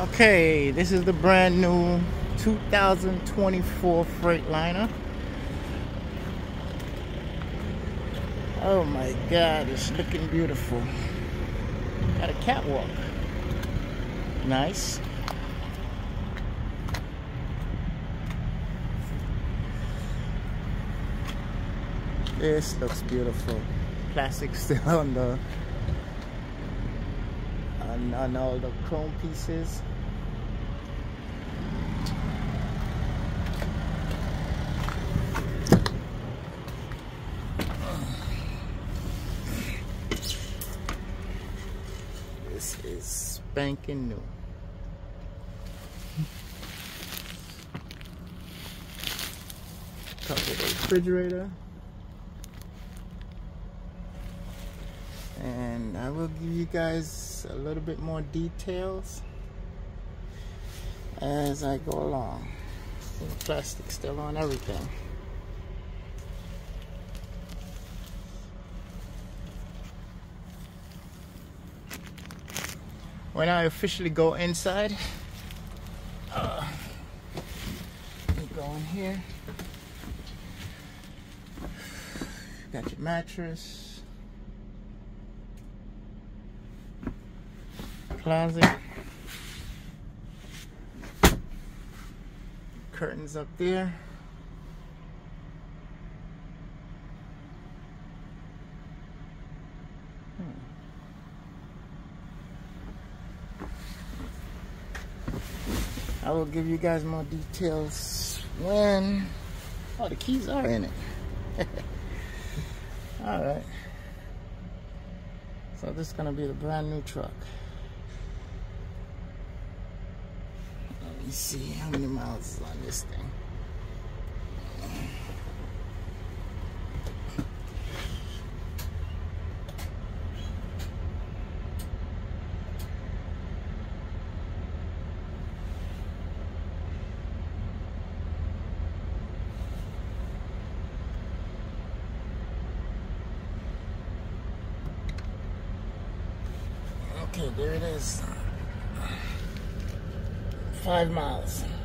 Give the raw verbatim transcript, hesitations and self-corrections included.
Okay, this is the brand new two thousand twenty-four Freightliner. Oh my God, it's looking beautiful. Got a catwalk. Nice. This looks beautiful. Plastic still on the on, on all the chrome pieces. This is spanking new. Comes with a refrigerator. And I will give you guys a little bit more details as I go along. The plastic still on everything. When I officially go inside, uh, you go in here. Got your mattress. Closet, curtains up there, hmm. I will give you guys more details when, oh, the keys are in it. All right, so this is gonna be the brand new truck. Let me see how many miles is on this thing. Okay, there it is. Five miles.